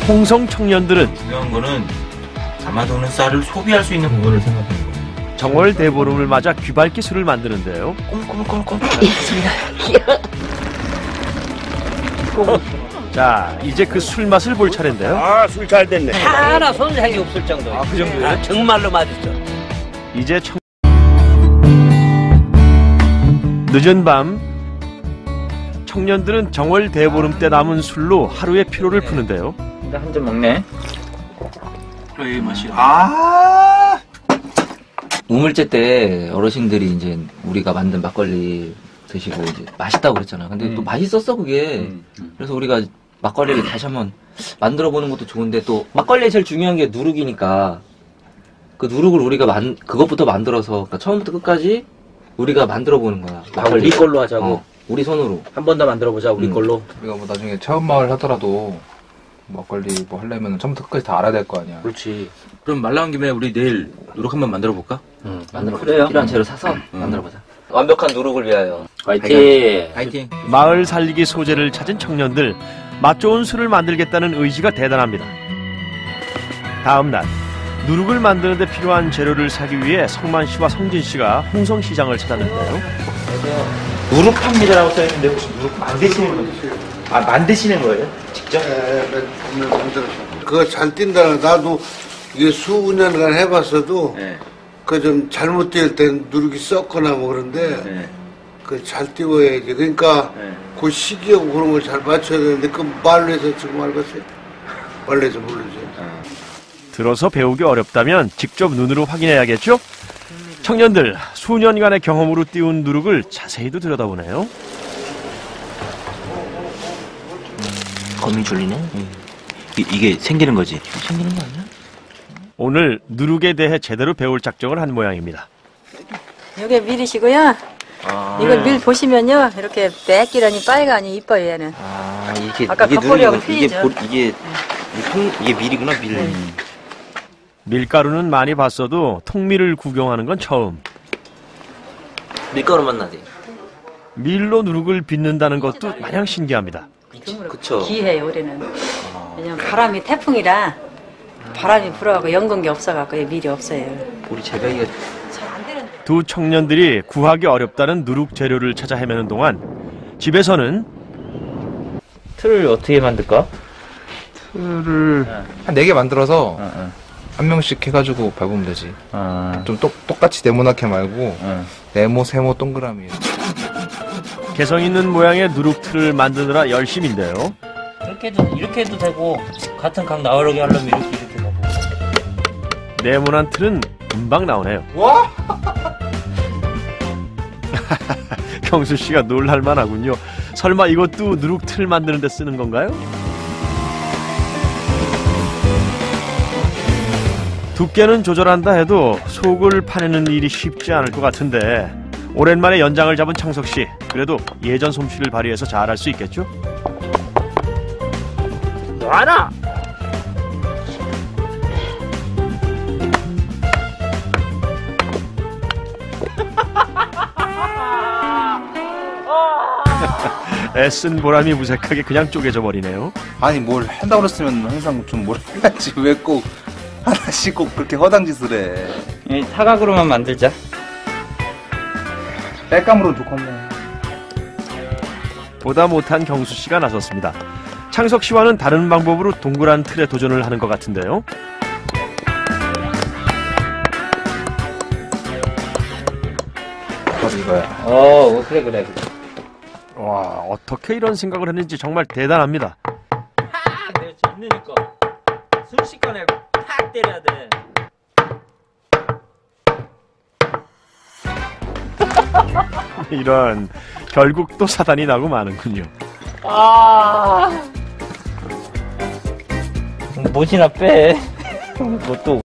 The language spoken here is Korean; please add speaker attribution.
Speaker 1: 홍성 청년들은
Speaker 2: 중요한 거는 담아두는 쌀을 소비할 수 있는 부분을 생각하는 거예요.
Speaker 1: 정월 대보름을 맞아 귀발기 술을 만드는데요.
Speaker 2: 꼬물꼬물꼬물
Speaker 1: 자, 이제 그 술 맛을 볼 차례인데요.
Speaker 3: 아, 술 잘 됐네.
Speaker 4: 하나 손색이 없을 정도.
Speaker 3: 아, 그 정도예요?
Speaker 4: 정말로 맛있어.
Speaker 1: 이제 늦은 밤 청년들은 정월 대보름 때 남은 술로 하루의 피로를 푸는데요.
Speaker 2: 한 잔 먹네. 그래, 맛이.
Speaker 5: 우물째 때 어르신들이 이제 우리가 만든 막걸리 드시고 이제 맛있다고 그랬잖아. 근데 또 맛있었어 그게. 그래서 우리가 막걸리를 다시 한번 만들어 보는 것도 좋은데 또 막걸리에 제일 중요한 게 누룩이니까 그 누룩을 우리가 그것부터 만들어서 그러니까 처음부터 끝까지 우리가 만들어 보는 거야.
Speaker 4: 우리 걸로 하자고.
Speaker 5: 우리 손으로.
Speaker 4: 한 번 더 만들어 보자 우리 걸로.
Speaker 6: 우리가 뭐 나중에 체험마을 하더라도 막걸리 뭐 하려면 처음부터 끝까지 다 알아야 될 거 아니야.
Speaker 2: 그렇지. 그럼 말 나온 김에 우리 내일 누룩 한번 만들어 볼까?
Speaker 5: 만들어 보자. 필요한 재료 사서 만들어 보자. 완벽한 누룩을 위하여.
Speaker 4: 화이팅.
Speaker 2: 파이팅.
Speaker 1: 마을 살리기 소재를 찾은 청년들, 맛 좋은 술을 만들겠다는 의지가 대단합니다. 다음 날 누룩을 만드는데 필요한 재료를 사기 위해 성만 씨와 성진 씨가 홍성시장을 찾았는데요.
Speaker 2: 누룩 팝니다라고 써있는데 혹시 누룩 만드시는 거예요? 아, 만드시는 거예요? 직접?
Speaker 7: 그거 잘 뛴다는 나도 이게 수년간 해봤어도
Speaker 2: 네.
Speaker 7: 그 좀 잘못 뛸 땐 누룩이 썩거나 뭐 그런데
Speaker 2: 네.
Speaker 7: 그 잘 띄워야지. 그러니까
Speaker 2: 네.
Speaker 7: 그 시기하고 그런 걸 잘 맞춰야 되는데 그 말로 해서 지금 알겠어요. 말로 해서 모르죠.
Speaker 1: 들어서 배우기 어렵다면 직접 눈으로 확인해야겠죠? 청년들 수년간의 경험으로 띄운 누룩을 자세히도 들여다보네요.
Speaker 2: 거미 졸리네? 이게 생기는 거지? 생기는 거 아니야?
Speaker 1: 오늘 누룩에 대해 제대로 배울 작정을 한 모양입니다.
Speaker 8: 이게 밀이시고요. 이걸 밀 보시면요, 이렇게 매끼라니 빨가니 이뻐요 얘는.
Speaker 2: 아, 이게
Speaker 8: 아까 겉보리하고 틀리죠.
Speaker 2: 이게 밀이구나, 밀.
Speaker 1: 밀가루는 많이 봤어도 통밀을 구경하는 건 처음.
Speaker 5: 밀가루 맛나지?
Speaker 1: 밀로 누룩을 빚는다는 것도 마냥 신기합니다.
Speaker 5: 그쵸.
Speaker 8: 기해요 올해는. 왜냐면 바람이 태풍이라 바람이 불어가고 연건 게 없어갖고 밀이 없어요.
Speaker 5: 우리 재배기가
Speaker 8: 잘안 되는데.
Speaker 1: 두 청년들이 구하기 어렵다는 누룩 재료를 찾아 헤매는 동안 집에서는
Speaker 2: 틀을 어떻게 만들까?
Speaker 6: 틀을 한 4개 만들어서 한 명씩 해가지고 밟으면 되지. 좀 똑같이 네모나게 말고 네모, 세모, 동그라미.
Speaker 1: 개성 있는 모양의 누룩 틀을 만드느라 열심인데요.
Speaker 4: 이렇게 해도 되고 같은 각 나오려고 하려면 이렇게 되고.
Speaker 1: 네모난 틀은 금방 나오네요.
Speaker 6: 와?
Speaker 1: 경수 씨가 놀랄만하군요. 설마 이것도 누룩 틀 만드는 데 쓰는 건가요? 두께는 조절한다 해도 속을 파내는 일이 쉽지 않을 것 같은데 오랜만에 연장을 잡은 창석 씨, 그래도 예전 솜씨를 발휘해서 잘할 수 있겠죠?
Speaker 4: 놔라.
Speaker 1: 애쓴 보람이 무색하게 그냥 쪼개져 버리네요.
Speaker 9: 아니 뭘 한다고 그랬으면 항상 좀 뭘 해야지 왜 꼭 하나씩 꼭 그렇게 허당짓을 해.
Speaker 2: 사각으로만 만들자.
Speaker 9: 뺄감으로 좋겠네.
Speaker 1: 보다 못한 경수 씨가 나섰습니다. 창석 씨와는 다른 방법으로 동그란 틀에 도전을 하는 것 같은데요.
Speaker 6: 바로 이거야.
Speaker 2: 그래.
Speaker 1: 와, 어떻게 이런 생각을 했는지 정말 대단합니다.
Speaker 4: 내가 있으니까 순식간에 팍 때려야 돼.
Speaker 1: 이런, 결국 또 사단이 나고 마는군요.
Speaker 4: 못이나 빼. 뭐 또